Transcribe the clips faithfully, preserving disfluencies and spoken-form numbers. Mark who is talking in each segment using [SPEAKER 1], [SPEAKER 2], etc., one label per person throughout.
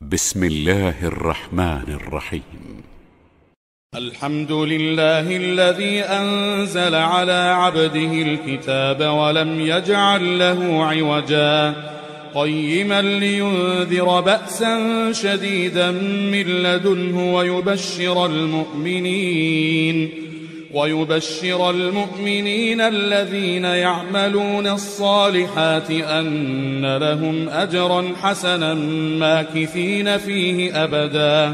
[SPEAKER 1] بسم الله الرحمن الرحيم.
[SPEAKER 2] الحمد لله الذي أنزل على عبده الكتاب ولم يجعل له عوجا قيما لينذر بأسا شديدا من لدنه ويبشر المؤمنين ويبشر المؤمنين الذين يعملون الصالحات أن لهم أجرا حسنا ماكثين فيه أبدا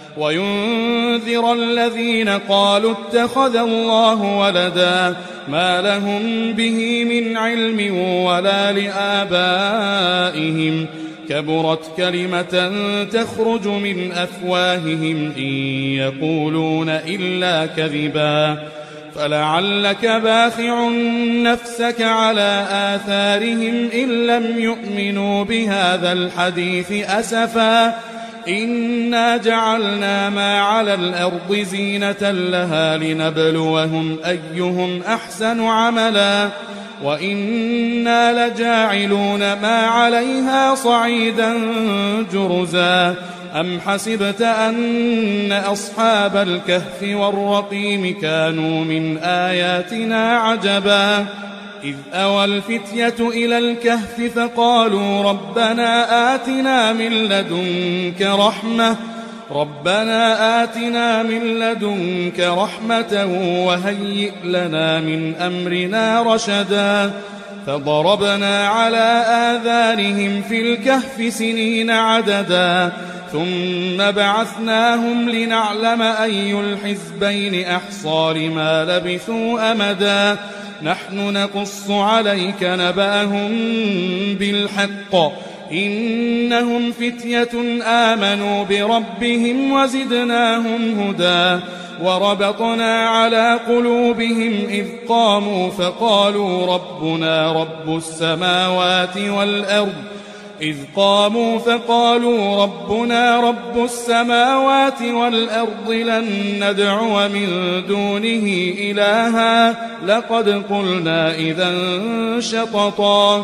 [SPEAKER 2] وينذر الذين قالوا اتخذ الله ولدا ما لهم به من علم ولا لآبائهم كبرت كلمة تخرج من أفواههم إن يقولون إلا كذبا فلعلك باخع نفسك على آثارهم إن لم يؤمنوا بهذا الحديث أسفا إنا جعلنا ما على الأرض زينة لها لنبلوهم أيهم أحسن عملا وإنا لجاعلون ما عليها صعيدا جرزا أم حسبت أن أصحاب الكهف والرقيم كانوا من آياتنا عجبا إذ أوى الفتية إلى الكهف فقالوا ربنا آتنا من لدنك رحمة ربنا آتنا من لدنك رحمة وهيئ لنا من أمرنا رشدا فضربنا على آذانهم في الكهف سنين عددا ثم بعثناهم لنعلم أي الحزبين أحصى لما لبثوا أمدا نحن نقص عليك نبأهم بالحق إنهم فتية آمنوا بربهم وزدناهم هدى وربطنا على قلوبهم إذ قاموا فقالوا ربنا رب السماوات والأرض إذ قاموا فقالوا ربنا رب السماوات والأرض لن ندعو من دونه إلها لقد قلنا إذا شططا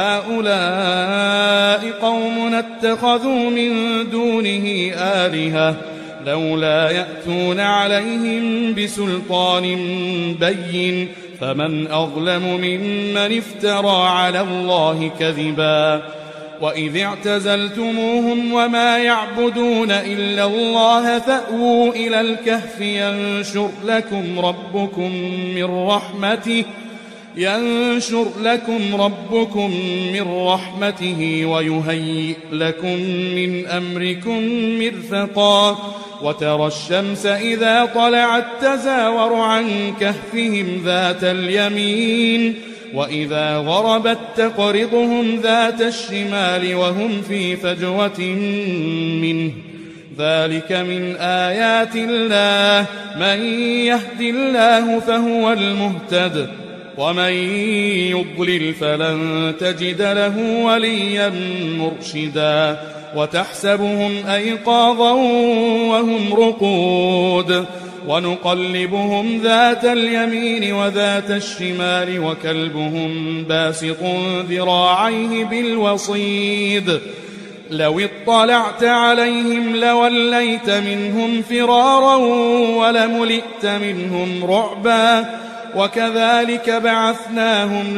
[SPEAKER 2] هؤلاء قوم اتخذوا من دونه آلهة لولا يأتون عليهم بسلطان بين فمن أظلم ممن افترى على الله كذبا وإذ اعتزلتموهم وما يعبدون إلا الله فأووا إلى الكهف ينشر لكم ربكم من رحمته ينشر لكم ربكم من رحمته ويهيئ لكم من أمركم مرفقا وترى الشمس إذا طلعت تزاور عن كهفهم ذات اليمين وإذا غربت تقرضهم ذات الشمال وهم في فجوة منه ذلك من آيات الله من يهد الله فهو المهتد ومن يضلل فلن تجد له وليا مرشدا وتحسبهم أيقاظا وهم رقود ونقلبهم ذات اليمين وذات الشمال وكلبهم باسط ذراعيه بالوصيد لو اطلعت عليهم لوليت منهم فرارا ولملئت منهم رعبا وكذلك بعثناهم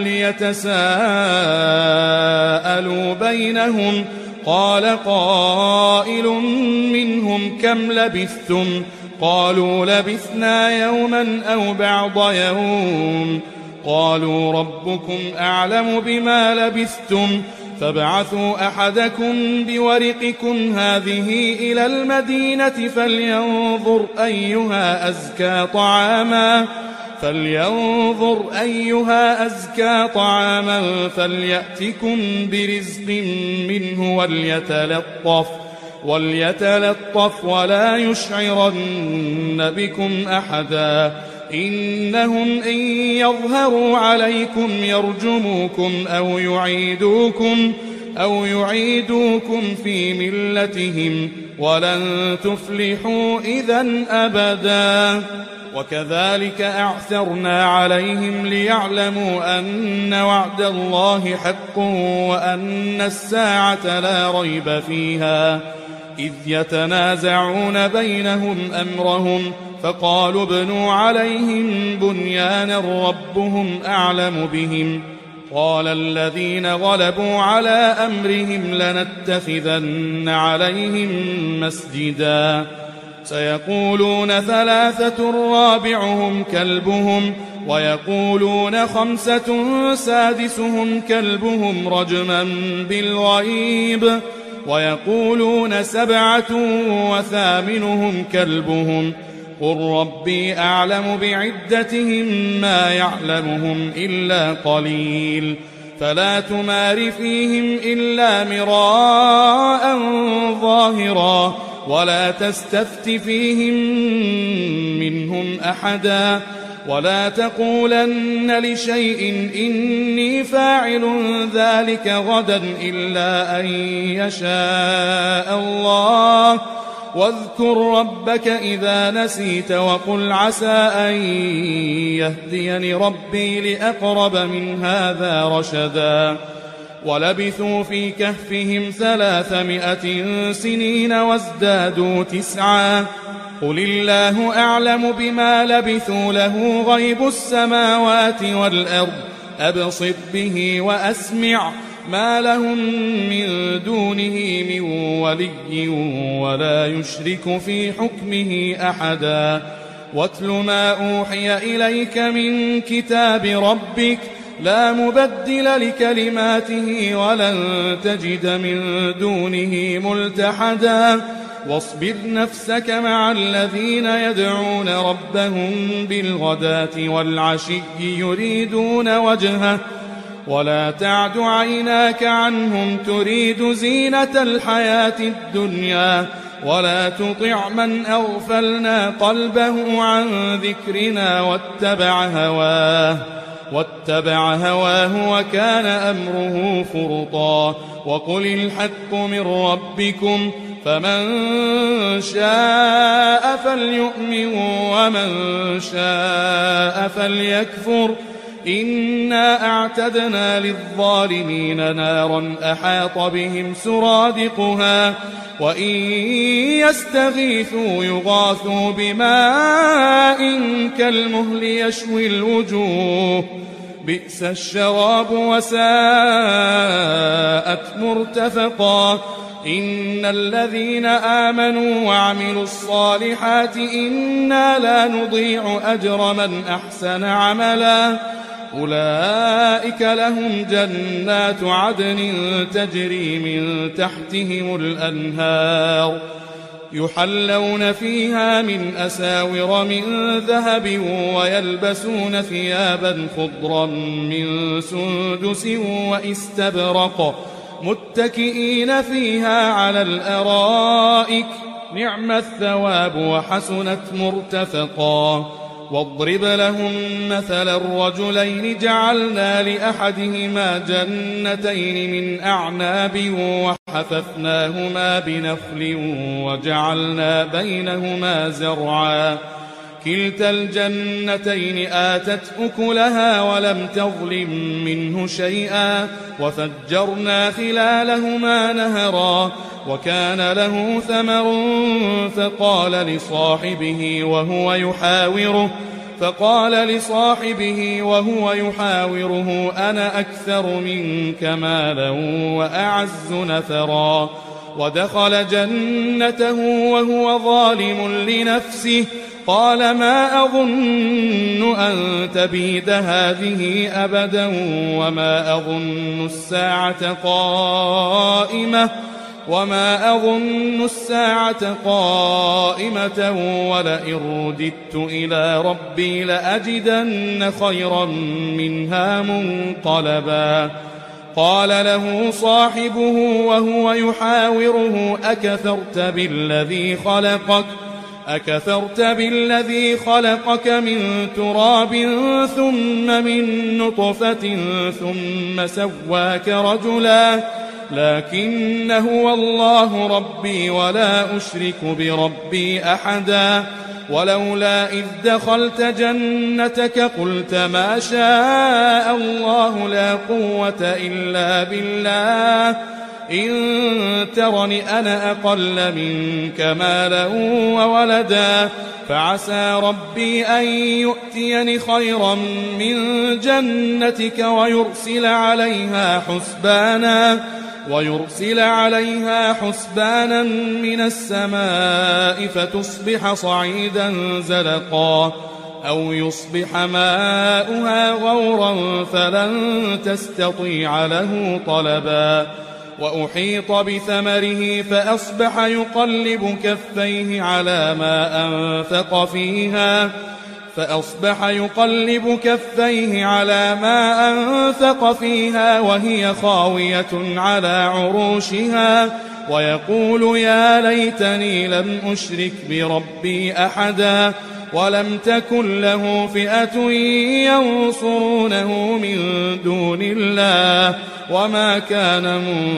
[SPEAKER 2] ليتساءلوا بينهم قال قائل منهم كم لبثتم قالوا لبثنا يوما أو بعض يوم قالوا ربكم أعلم بما لبثتم فابعثوا أحدكم بورقكم هذه إلى المدينة فلينظر أيها أزكى طعاما فلينظر أيها أزكى طعاما فليأتكم برزق منه وليتلطف وليتلطف ولا يشعرن بكم أحدا إنهم إن يظهروا عليكم يرجموكم أو يعيدوكم أو يعيدوكم في ملتهم ولن تفلحوا إذن أبدا وكذلك أعثرنا عليهم ليعلموا أن وعد الله حق وأن الساعة لا ريب فيها إذ يتنازعون بينهم أمرهم فقالوا ابنوا عليهم بنيانا ربهم أعلم بهم قال الذين غلبوا على أمرهم لنتخذن عليهم مسجدا سيقولون ثلاثة رابعهم كلبهم ويقولون خمسة سادسهم كلبهم رجما بالغيب ويقولون سبعة وثامنهم كلبهم قل ربي أعلم بعدتهم ما يعلمهم إلا قليل فلا تمار فيهم إلا مراء ظاهرا ولا تستفت فيهم منهم أحدا ولا تقولن لشيء إني فاعل ذلك غدا إلا أن يشاء الله واذكر ربك إذا نسيت وقل عسى أن يهديني ربي لأقرب من هذا رشدا ولبثوا في كهفهم ثلاثمائة سنين وازدادوا تسعا قل الله أعلم بما لبثوا له غيب السماوات والأرض أبصر به وأسمع ما لهم من دونه من ولي ولا يشرك في حكمه أحدا واتل ما أوحي إليك من كتاب ربك لا مبدل لكلماته ولن تجد من دونه ملتحدا واصبر نفسك مع الذين يدعون ربهم بالغداة والعشي يريدون وجهه ولا تعد عيناك عنهم تريد زينة الحياة الدنيا ولا تطع من أغفلنا قلبه عن ذكرنا واتبع هواه واتبع هواه وكان أمره فرطا وقل الحق من ربكم فمن شاء فليؤمن ومن شاء فليكفر إنا أعتدنا للظالمين نارا أحاط بهم سرادقها وإن يستغيثوا يغاثوا بماء كالمهل يشوي الوجوه بئس الشراب وساءت مرتفقا إن الذين آمنوا وعملوا الصالحات إنا لا نضيع أجر من أحسن عملا أولئك لهم جنات عدن تجري من تحتهم الأنهار يحلون فيها من أساور من ذهب ويلبسون ثيابا خضرا من سندس وإستبرق متكئين فيها على الأرائك نعم الثواب وحسنت مرتفقا واضرب لهم مثل الرجلين جعلنا لأحدهما جنتين من أعناب وحففناهما بنخل وجعلنا بينهما زرعا كلتا الجنتين آتت أكلها ولم تظلم منه شيئا وفجرنا خلالهما نهرا وكان له ثمر فقال لصاحبه وهو يحاوره فقال لصاحبه وهو يحاوره أنا أكثر منك مالا وأعز نفرا ودخل جنته وهو ظالم لنفسه قال ما أظن أن تبيد هذه أبدا وما أظن الساعة قائمة وما أظن الساعة قائمة ولئن رددت إلى ربي لأجدن خيرا منها منقلبا قال له صاحبه وهو يحاوره أكفرت بالذي خلقك أكفرت بالذي خلقك من تراب ثم من نطفة ثم سواك رجلا لكن هو الله ربي ولا أشرك بربي أحدا ولولا إذ دخلت جنتك قلت ما شاء الله لا قوة إلا بالله إن ترني أنا أقل منك مالا وولدا فعسى ربي أن يؤتيني خيرا من جنتك ويرسل عليها حسبانا ويرسل عليها حسبانا من السماء فتصبح صعيدا زلقا أو يصبح ماؤها غورا فلن تستطيع له طلبا وأحيط بثمره فأصبح يقلب كفيه على ما أنفق فيها فأصبح يقلب كفيه على ما أنفق فيها وهي خاوية على عروشها ويقول يا ليتني لم أشرك بربي أحدا ولم تكن له فئة ينصرونه من دون الله وما كان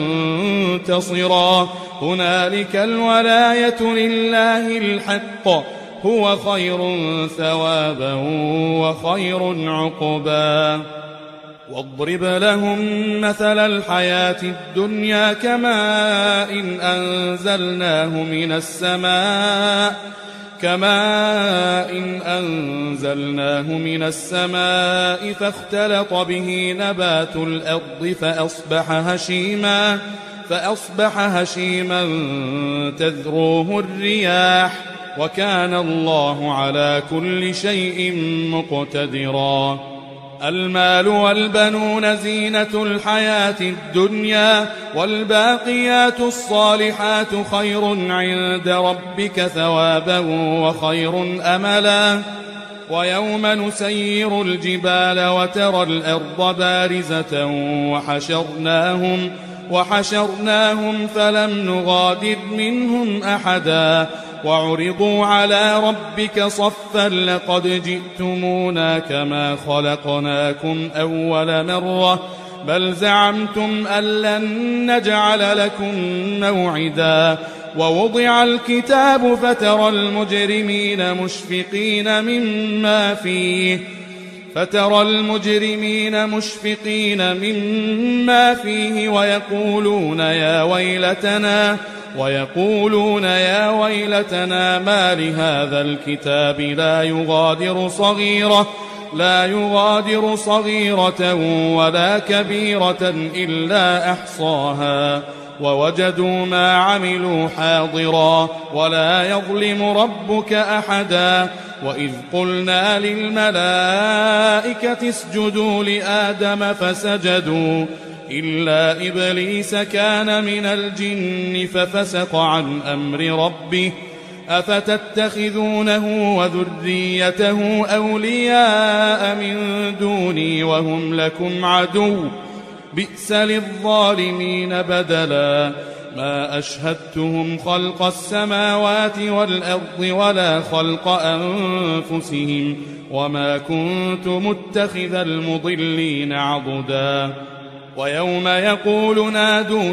[SPEAKER 2] منتصرا هنالك الولاية لله الحق هو خير ثوابا وخير عقبا واضرب لهم مثل الحياة الدنيا كماء إن أنزلناه من السماء كماء إن أنزلناه من السماء فاختلط به نبات الأرض فأصبح هشيما فأصبح هشيما تذروه الرياح وكان الله على كل شيء مقتدرا المال والبنون زينة الحياة الدنيا والباقيات الصالحات خير عند ربك ثوابا وخير أملا ويوم نسير الجبال وترى الأرض بارزة وحشرناهم وحشرناهم فلم نغادر منهم أحدا وعرضوا على ربك صفا لقد جئتمونا كما خلقناكم أول مرة بل زعمتم أن لن نجعل لكم موعدا ووضع الكتاب فترى المجرمين مشفقين مما فيه فترى المجرمين مشفقين مما فيه ويقولون يا ويلتنا ويقولون يا ويلتنا ما لهذا الكتاب لا يغادر صغيرة لا يغادر صغيرة ولا كبيرة إلا أحصاها ووجدوا ما عملوا حاضرا ولا يظلم ربك أحدا وإذ قلنا للملائكة اسجدوا لآدم فسجدوا إلا إبليس كان من الجن ففسق عن أمر ربه أفتتخذونه وذريته أولياء من دوني وهم لكم عدو بئس للظالمين بدلا ما أشهدتهم خلق السماوات والأرض ولا خلق أنفسهم وما كنت متخذ المضلين عضدا ويوم يقول نادوا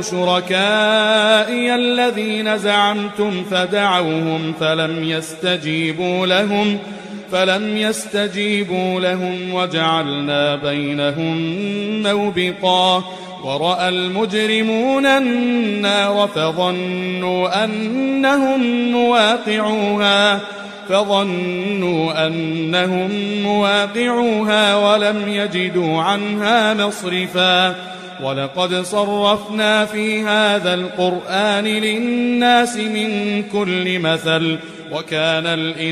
[SPEAKER 2] شركائي الذين زعمتم فدعوهم فلم يستجيبوا لهم فلم يستجيبوا لهم وجعلنا بينهم موبقا ورأى المجرمون النار فظنوا أنهم مواقعوها فظنوا أنهم مواقعوها ولم يجدوا عنها مصرفا ولقد صرفنا في هذا القرآن للناس من كل مثل وكان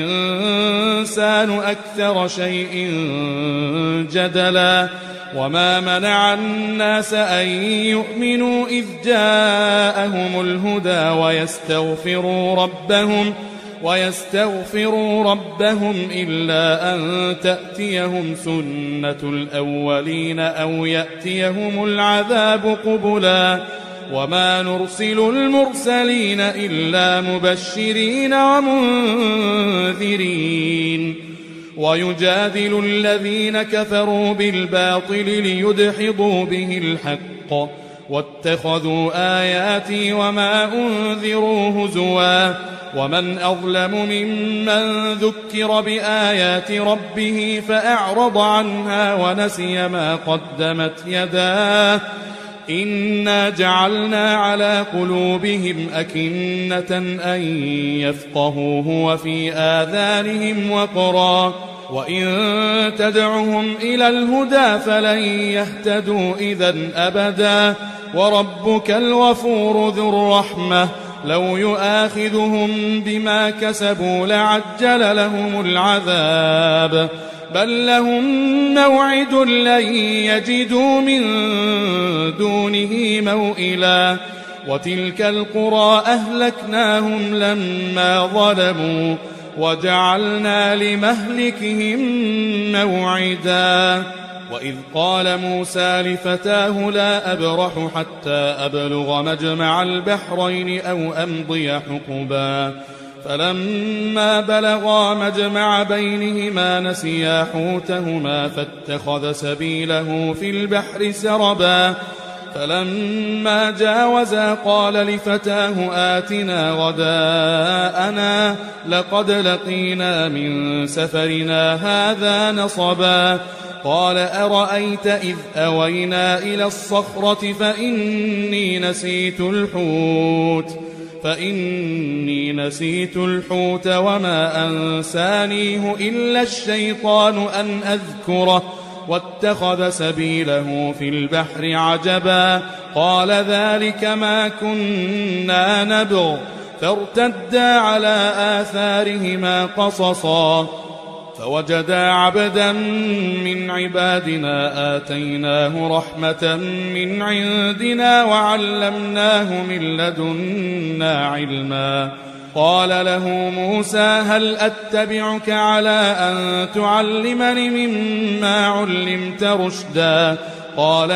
[SPEAKER 2] الإنسان أكثر شيء جدلا وما منع الناس أن يؤمنوا إذ جاءهم الهدى ويستغفروا ربهم ويستغفروا ربهم إلا أن تأتيهم سنة الأولين أو يأتيهم العذاب قبلا وما نرسل المرسلين إلا مبشرين ومنذرين ويجادل الذين كفروا بالباطل ليدحضوا به الحق واتخذوا آياتي وما أنذروا هزوا ومن أظلم ممن ذكر بآيات ربه فأعرض عنها ونسي ما قدمت يداه إنا جعلنا على قلوبهم أكنة أن يفقهوه وفي آذانهم وقرا وإن تدعهم إلى الهدى فلن يهتدوا إذن أبدا وربك الغفور ذو الرحمة لو يؤاخذهم بما كسبوا لعجل لهم العذاب بل لهم موعد لن يجدوا من دونه موئلا وتلك القرى أهلكناهم لما ظلموا وجعلنا لمهلكهم موعدا وإذ قال موسى لفتاه لا أبرح حتى أبلغ مجمع البحرين أو أمضي حقبا فلما بلغا مجمع بينهما نسيا حوتهما فاتخذ سبيله في البحر سربا فلما جاوزا قال لفتاه آتنا غداءنا لقد لقينا من سفرنا هذا نصبا قال أرأيت إذ أوينا إلى الصخرة فإني نسيت الحوت فإني نسيت الحوت وما أنسانيه إلا الشيطان أن أذكره واتخذ سبيله في البحر عجبا قال ذلك ما كنا نبغ فارتدا على آثارهما قصصا فوجدا عبدا من عبادنا آتيناه رحمة من عندنا وعلمناه من لدنا علما قال له موسى هل أتبعك على أن تعلمني مما علمت رشدا قال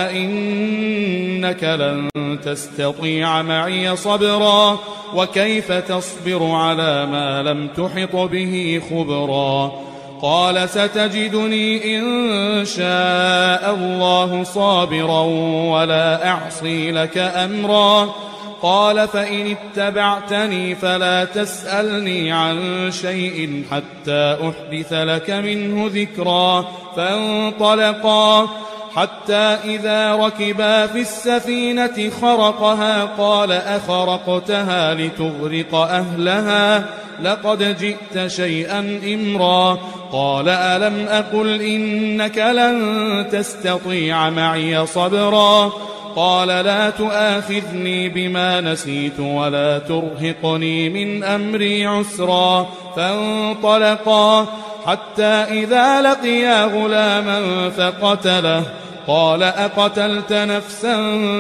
[SPEAKER 2] إنك لن تستطيع معي صبرا وكيف تصبر على ما لم تحط به خبرا قال ستجدني إن شاء الله صابرا ولا أعصي لك أمرا قال فإن اتبعتني فلا تسألني عن شيء حتى أحدث لك منه ذكرا فانطلقا حتى إذا ركبا في السفينة خرقها قال أخرقتها لتغرق أهلها لقد جئت شيئا إمرا قال ألم أقل إنك لن تستطيع معي صبرا قال لا تؤاخذني بما نسيت ولا ترهقني من أمري عسرا فانطلقا حتى إذا لقيا غلاما فقتله قال أقتلت نفسا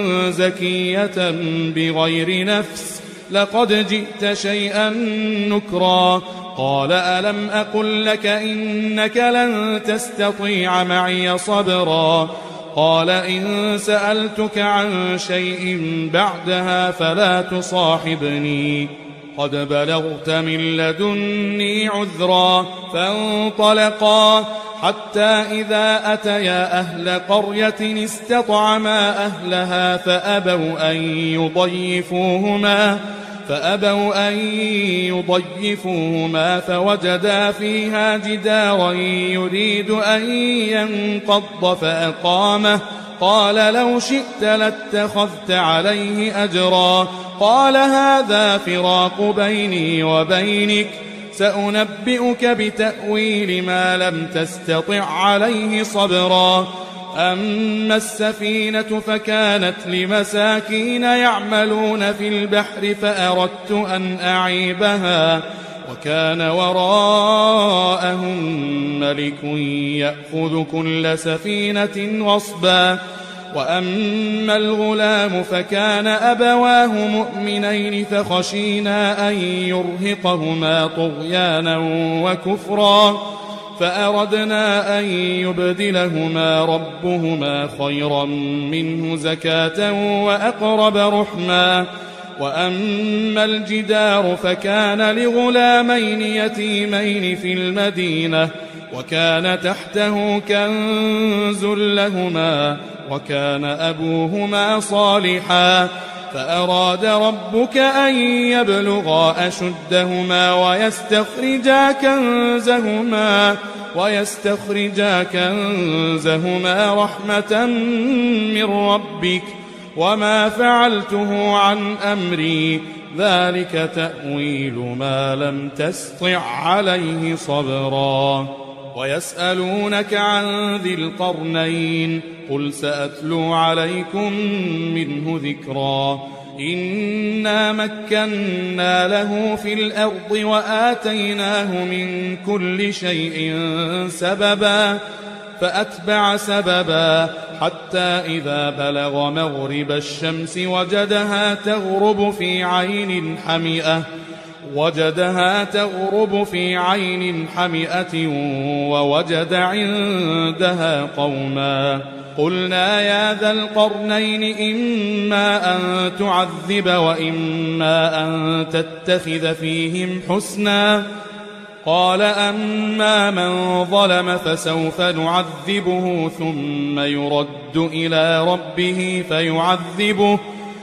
[SPEAKER 2] زكية بغير نفس لقد جئت شيئا نكرا قال ألم أقل لك إنك لن تستطيع معي صبرا قال إن سألتك عن شيء بعدها فلا تصاحبني قد بلغت من لدني عذرا فانطلقا حتى إذا أتيا أهل قرية استطعما أهلها فأبوا أن يضيفوهما فأبوا أن يضيفوهما فوجدا فيها جدارا يريد أن ينقض فأقامه قال لو شئت لاتخذت عليه أجرا قال هذا فراق بيني وبينك سأنبئك بتأويل ما لم تستطع عليه صبرا أما السفينة فكانت لمساكين يعملون في البحر فأردت أن أعيبها وكان وراءهم ملك يأخذ كل سفينة غصبا وأما الغلام فكان أبواه مؤمنين فخشينا أن يرهقهما طغيانا وكفرا فأردنا أن يبدلهما ربهما خيرا منه زكاة وأقرب رحما وأما الجدار فكان لغلامين يتيمين في المدينة وكان تحته كنز لهما وكان أبوهما صالحا فأراد ربك أن يبلغا أشدهما ويستخرجا كنزهما ويستخرجا كنزهما رحمة من ربك وما فعلته عن أمري ذلك تأويل ما لم تسطع عليه صبرا ويسألونك عن ذي القرنين قل سأتلو عليكم منه ذكرا إنا مكنا له في الأرض وآتيناه من كل شيء سببا فأتبع سببا حتى إذا بلغ مغرب الشمس وجدها تغرب في عين حمئة وجدها تغرب في عين حمئة ووجد عندها قوما قلنا يا ذا القرنين إما أن تعذب وإما أن تتخذ فيهم حسنا قال أما من ظلم فسوف نعذبه ثم يرد إلى ربه فيعذبه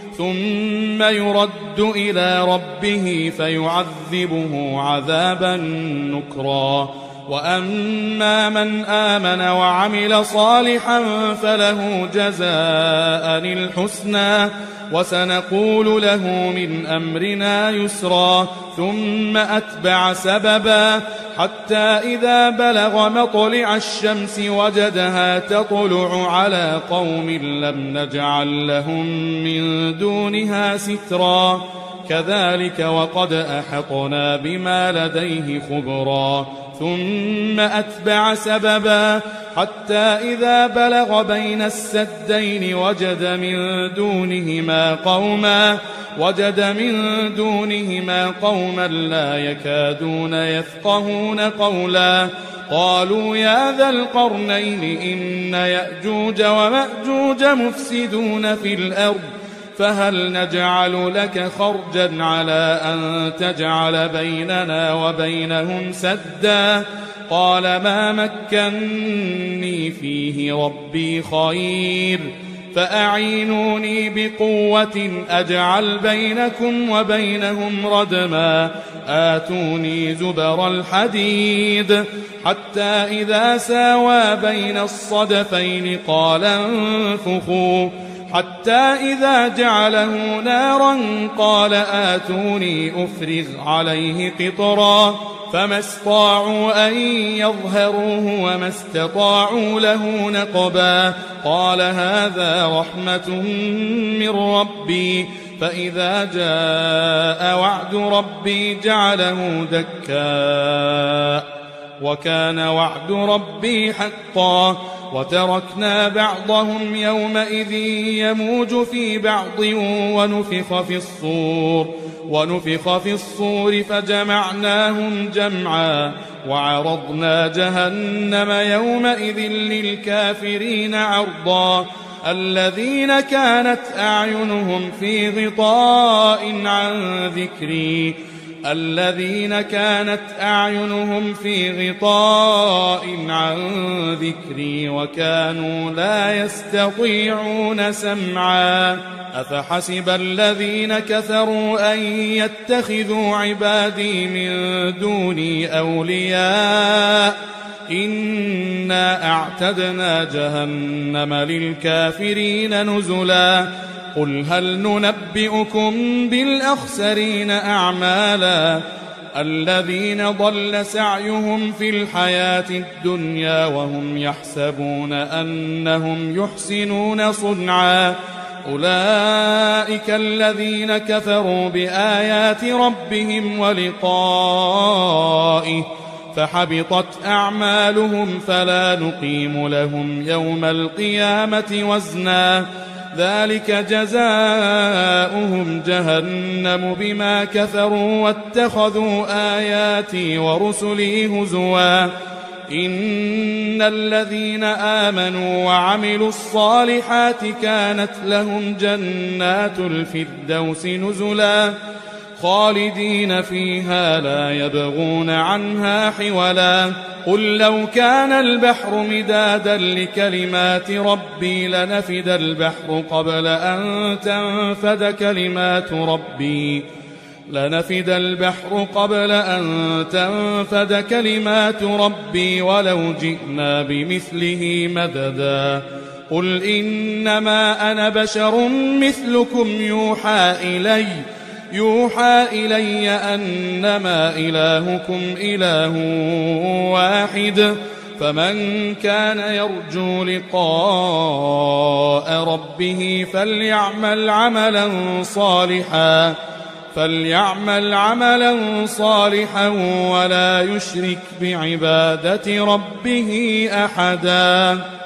[SPEAKER 2] ثم يرد إلى ربه فيعذبه عذابا نكرا وأما من آمن وعمل صالحا فله جزاء الحسنى وسنقول له من أمرنا يسرا ثم أتبع سببا حتى إذا بلغ مطلع الشمس وجدها تطلع على قوم لم نجعل لهم من دونها سترا كذلك وقد أحطنا بما لديه خبرا ثم أتبع سببا حتى إذا بلغ بين السدين وجد من دونهما قوما وجد من دونهما قوما لا يكادون يفقهون قولا قالوا يا ذا القرنين إن يأجوج ومأجوج مفسدون في الأرض فهل نجعل لك خرجا على أن تجعل بيننا وبينهم سدا قال ما مكني فيه ربي خير فأعينوني بقوة أجعل بينكم وبينهم ردما آتوني زبر الحديد حتى إذا ساوى بين الصدفين قال انفخوا حتى إذا جعله نارا قال آتوني أفرغ عليه قطرا فما استطاعوا أن يظهروه وما استطاعوا له نقبا قال هذا رحمة من ربي فإذا جاء وعد ربي جعله دكا وكان وعد ربي حقا وتركنا بعضهم يومئذ يموج في بعض ونفخ في الصور ونفخ في الصور فجمعناهم جمعا وعرضنا جهنم يومئذ للكافرين عرضا الذين كانت أعينهم في غطاء عن ذكري الذين كانت أعينهم في غطاء عن ذكري وكانوا لا يستطيعون سمعا أفحسب الذين كفروا أن يتخذوا عبادي من دوني أولياء إنا أعتدنا جهنم للكافرين نزلا قل هل ننبئكم بالأخسرين أعمالا الذين ضل سعيهم في الحياة الدنيا وهم يحسبون أنهم يحسنون صنعا أولئك الذين كفروا بآيات ربهم ولقائه فحبطت أعمالهم فلا نقيم لهم يوم القيامة وزنا ذلك جزاؤهم جهنم بما كفروا واتخذوا آياتي ورسلي هزوا إن الذين آمنوا وعملوا الصالحات كانت لهم جنات الفردوس نزلا خالدين فيها لا يبغون عنها حولا قل لو كان البحر مدادا لكلمات ربي لنفد البحر قبل أن تنفد كلمات ربي لنفد البحر قبل أن تنفد كلمات ربي ولو جئنا بمثله مددا قل إنما أنا بشر مثلكم يوحى إلي يوحى إلي أنما إلهكم إله واحد فمن كان يرجو لقاء ربه فليعمل عملا صالحا فليعمل عملا صالحا ولا يشرك بعبادة ربه أحدا.